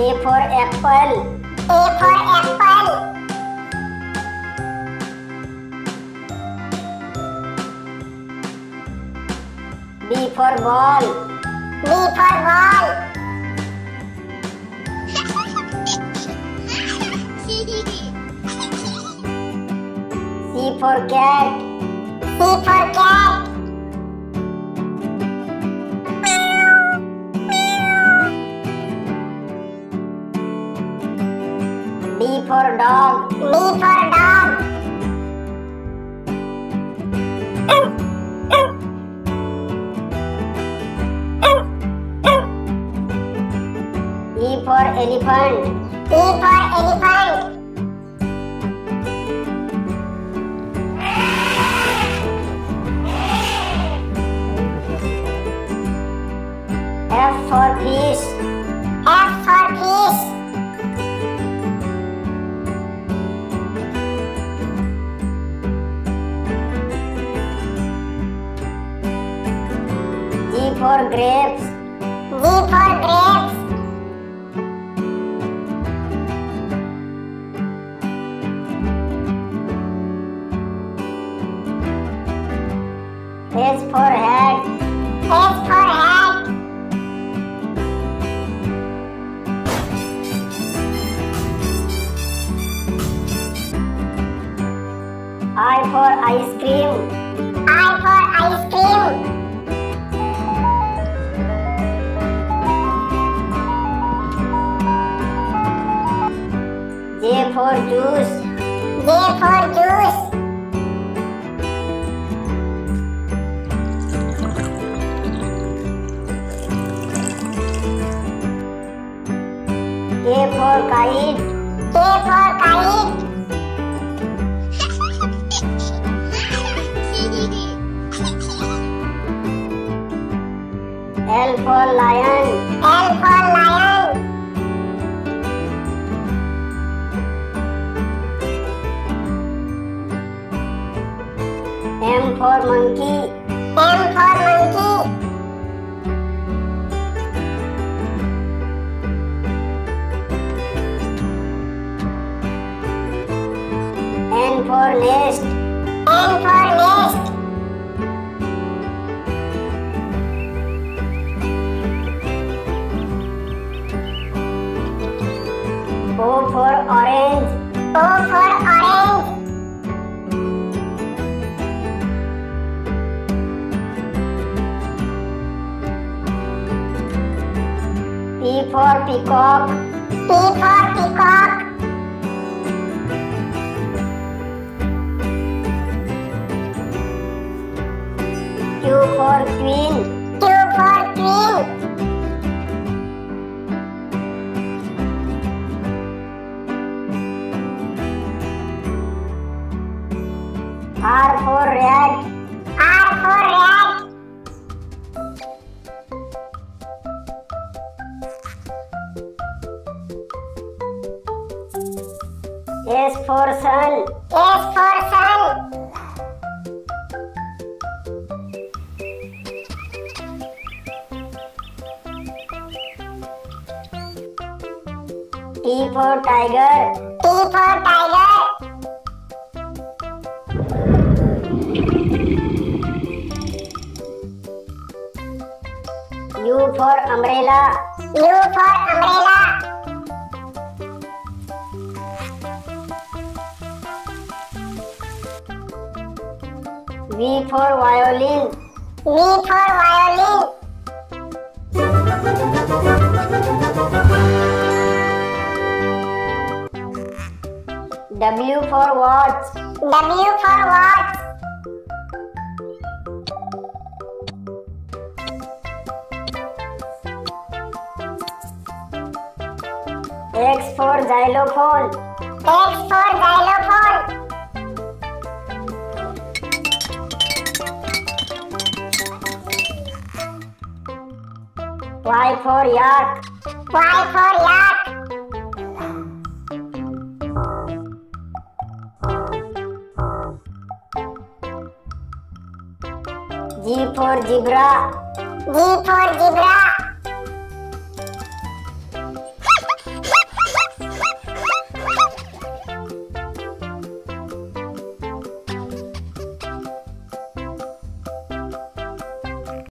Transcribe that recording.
A for apple. A for apple. B for ball. B for ball. C for cat. C for cat. D for dog. D for dog. E for elephant. E for elephant. F for fish. F for fish. G for grapes. G for grapes. H for hat. H for hat. I for ice cream. I for ice cream. J for juice. J for juice. K for kite. K for kite. L for lion. L for lion. M for monkey. M for monkey. N for nest. N for nest. O for orange. O for orange. P for peacock. P for peacock. Q for queen. Q for queen. R for rat. R for rat. S for sun. S for sun. T for tiger. T for tiger. U for umbrella. U for umbrella. V for violin. V for violin. W for watch. W for watch. X for xylophone. X for xylophone. Y for yak. Y for yak. G for zebra. G for zebra.